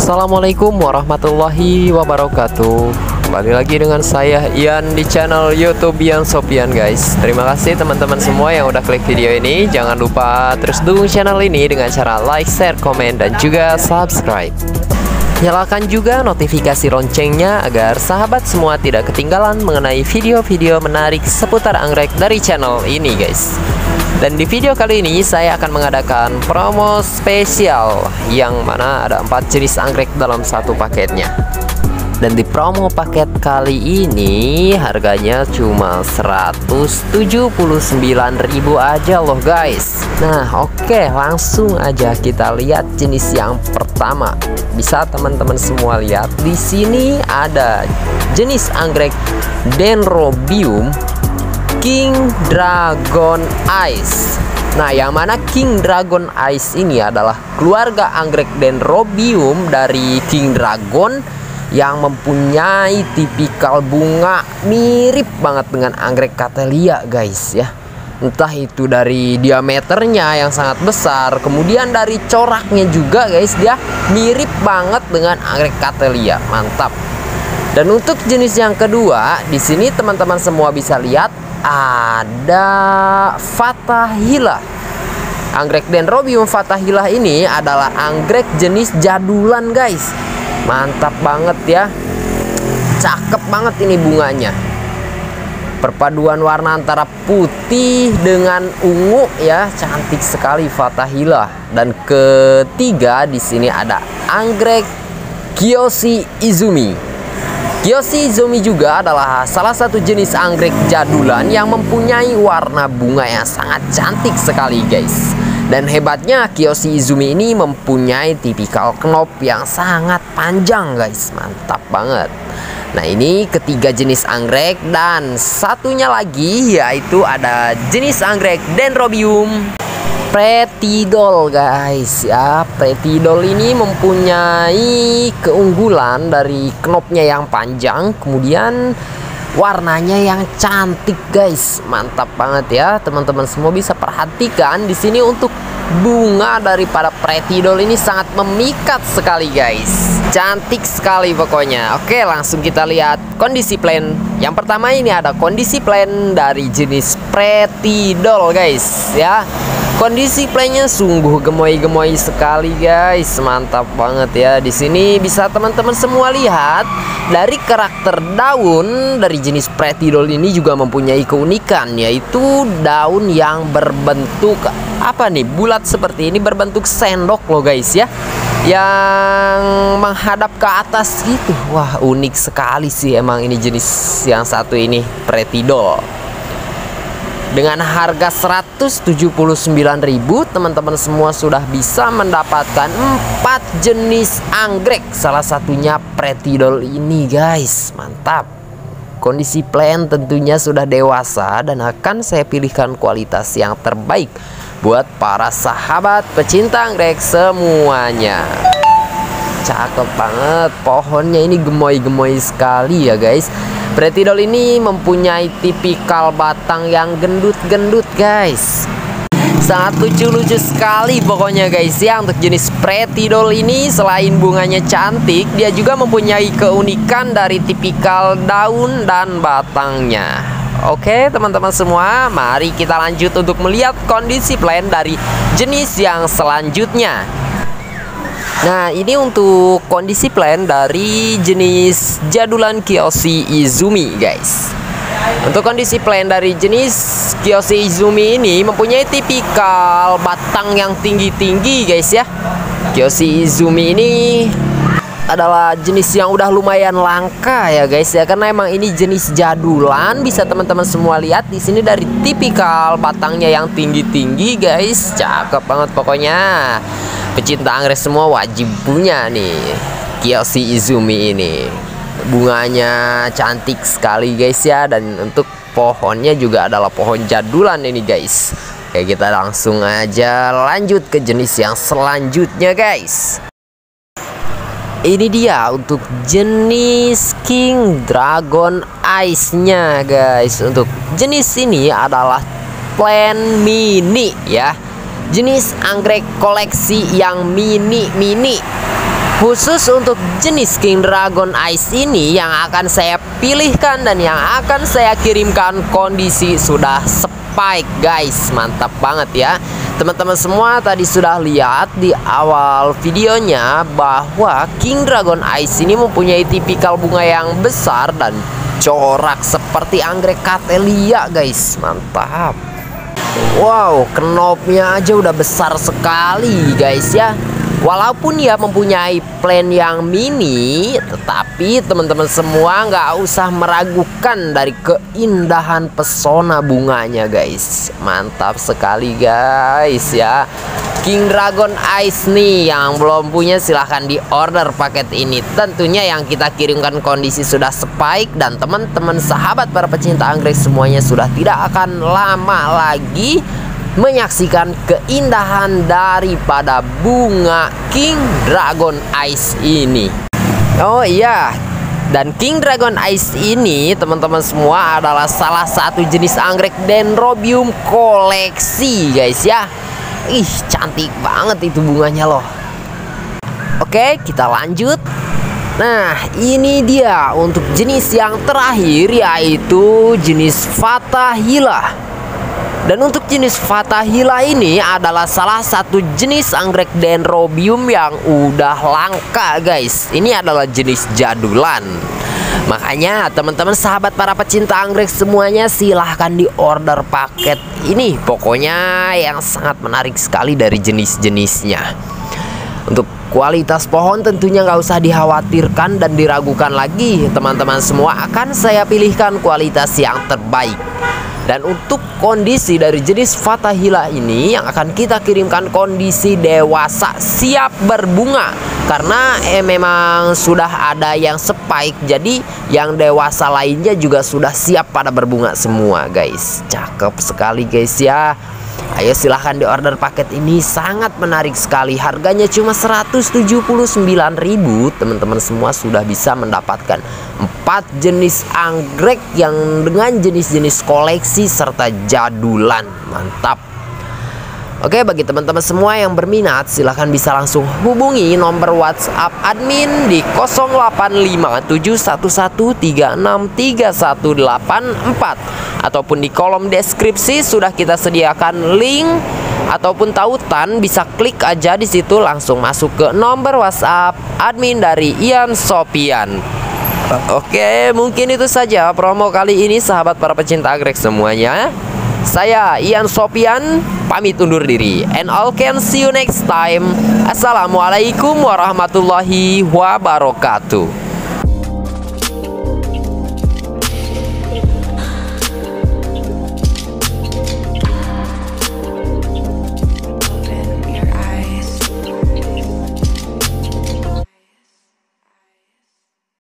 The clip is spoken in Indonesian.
Assalamualaikum warahmatullahi wabarakatuh. Kembali lagi dengan saya Ian di channel YouTube Ian Sofian, guys. Terima kasih teman-teman semua yang udah klik video ini. Jangan lupa terus dukung channel ini dengan cara like, share, komen, dan juga subscribe. Nyalakan juga notifikasi loncengnya agar sahabat semua tidak ketinggalan mengenai video-video menarik seputar anggrek dari channel ini, guys. Dan di video kali ini saya akan mengadakan promo spesial yang mana ada 4 jenis anggrek dalam satu paketnya. Dan di promo paket kali ini harganya cuma 179.000 aja loh, guys. Nah, oke, langsung aja kita lihat jenis yang pertama. Bisa teman-teman semua lihat di sini ada jenis anggrek Dendrobium King Dragon Ice. Nah, yang mana King Dragon Ice ini adalah keluarga anggrek Dendrobium dari King Dragon yang mempunyai tipikal bunga mirip banget dengan anggrek Cattleya, guys ya. Entah itu dari diameternya yang sangat besar, kemudian dari coraknya juga, guys, dia mirip banget dengan anggrek Cattleya. Mantap. Dan untuk jenis yang kedua, di sini teman-teman semua bisa lihat ada Fathahillah. Anggrek Dendrobium Fathahillah ini adalah anggrek jenis jadulan, guys. Mantap banget ya. Cakep banget ini bunganya. Perpaduan warna antara putih dengan ungu ya, cantik sekali Fathahillah. Dan ketiga di sini ada anggrek Kiyoshi Izumi. Kiyoshi Izumi juga adalah salah satu jenis anggrek jadulan yang mempunyai warna bunga yang sangat cantik sekali, guys. Dan hebatnya Kiyoshi Izumi ini mempunyai tipikal knop yang sangat panjang, guys. Mantap banget. Nah, ini ketiga jenis anggrek. Dan satunya lagi yaitu ada jenis anggrek Dendrobium Pretty Doll, guys ya. Pretty Doll ini mempunyai keunggulan dari knopnya yang panjang, kemudian warnanya yang cantik, guys. Mantap banget ya. Teman-teman semua bisa perhatikan di sini untuk bunga daripada Pretty Doll ini sangat memikat sekali, guys. Cantik sekali pokoknya. Oke, langsung kita lihat kondisi plan. Yang pertama ini ada kondisi plan dari jenis Pretty Doll, guys ya. Kondisi playnya sungguh gemoy-gemoy sekali, guys. Mantap banget ya. Di sini bisa teman-teman semua lihat dari karakter daun dari jenis Pretty Doll ini juga mempunyai keunikan, yaitu daun yang berbentuk apa nih? Bulat seperti ini, berbentuk sendok loh, guys ya. Yang menghadap ke atas gitu. Wah, unik sekali sih emang ini jenis yang satu ini, Pretty Doll. Dengan harga 179.000, teman-teman semua sudah bisa mendapatkan 4 jenis anggrek, salah satunya Pretty Doll ini, guys. Mantap. Kondisi plant tentunya sudah dewasa dan akan saya pilihkan kualitas yang terbaik buat para sahabat pecinta anggrek semuanya. Cakep banget. Pohonnya ini gemoy-gemoy sekali ya, guys. Pretty Doll ini mempunyai tipikal batang yang gendut-gendut, guys. Sangat lucu-lucu sekali pokoknya, guys ya. Untuk jenis Pretty Doll ini selain bunganya cantik, dia juga mempunyai keunikan dari tipikal daun dan batangnya. Oke teman-teman semua, mari kita lanjut untuk melihat kondisi plant dari jenis yang selanjutnya. Nah, ini untuk kondisi plant dari jenis jadulan Kiyoshi Izumi, guys. Untuk kondisi plant dari jenis Kiyoshi Izumi ini mempunyai tipikal batang yang tinggi-tinggi, guys ya. Kiyoshi Izumi ini adalah jenis yang udah lumayan langka ya, guys ya, karena emang ini jenis jadulan. Bisa teman-teman semua lihat di sini dari tipikal batangnya yang tinggi-tinggi, guys. Cakep banget pokoknya. Pecinta anggrek semua wajib punya nih Kiyoshi Izumi ini. Bunganya cantik sekali, guys ya. Dan untuk pohonnya juga adalah pohon jadulan ini, guys. Oke, kita langsung aja lanjut ke jenis yang selanjutnya, guys. Ini dia untuk jenis King Dragon Ice-nya, guys. Untuk jenis ini adalah plant mini ya. Jenis anggrek koleksi yang mini-mini. Khusus untuk jenis King Dragon Ice ini yang akan saya pilihkan dan yang akan saya kirimkan kondisi sudah spike guys. Mantap banget ya. Teman-teman semua tadi sudah lihat di awal videonya bahwa King Dragon Ice ini mempunyai tipikal bunga yang besar dan corak seperti anggrek Cattleya guys. Mantap. Wow, knopnya aja udah besar sekali guys ya. Walaupun dia mempunyai plant yang mini, tetapi teman-teman semua nggak usah meragukan dari keindahan pesona bunganya guys. Mantap sekali guys ya. King Dragon Ice nih, yang belum punya silahkan di order paket ini. Tentunya yang kita kirimkan kondisi sudah spike, dan teman-teman sahabat para pecinta anggrek semuanya sudah tidak akan lama lagi menyaksikan keindahan daripada bunga King Dragon Ice ini. Oh iya, dan King Dragon Ice ini teman-teman semua adalah salah satu jenis anggrek Dendrobium koleksi guys ya. Ih, cantik banget itu bunganya loh. Oke, kita lanjut. Nah, ini dia untuk jenis yang terakhir, yaitu jenis Fathahila. Dan untuk jenis Fathahila ini adalah salah satu jenis anggrek Dendrobium yang udah langka guys. Ini adalah jenis jadulan. Makanya teman-teman sahabat para pecinta anggrek semuanya silahkan di order paket ini. Pokoknya yang sangat menarik sekali dari jenis-jenisnya. Untuk kualitas pohon tentunya nggak usah dikhawatirkan dan diragukan lagi. Teman-teman semua akan saya pilihkan kualitas yang terbaik. Dan untuk kondisi dari jenis Fathahila ini yang akan kita kirimkan kondisi dewasa siap berbunga. Karena memang sudah ada yang spike, jadi yang dewasa lainnya juga sudah siap pada berbunga semua guys. Cakep sekali guys ya. Ayo silahkan di order paket ini, sangat menarik sekali. Harganya cuma 179.000. Teman-teman semua sudah bisa mendapatkan 4 jenis anggrek yang dengan jenis-jenis koleksi serta jadulan. Mantap. Oke, bagi teman-teman semua yang berminat silahkan bisa langsung hubungi nomor WhatsApp admin di 085711363184 ataupun di kolom deskripsi sudah kita sediakan link ataupun tautan, bisa klik aja di situ langsung masuk ke nomor WhatsApp admin dari Ian Sopian. Oke, mungkin itu saja promo kali ini sahabat para pecinta anggrek semuanya. Saya Ian Sopian pamit undur diri, and all can see you next time. Assalamualaikum warahmatullahi wabarakatuh.